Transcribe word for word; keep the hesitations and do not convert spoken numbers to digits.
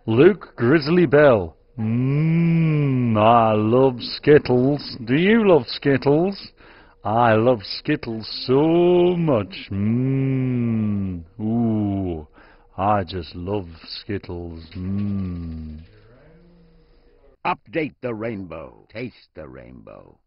Luke Grizzly Bell. Mmm, I love Skittles. Do you love Skittles? I love Skittles so much. Mmm. Ooh, I just love Skittles. Mmm. Update the rainbow. Taste the rainbow.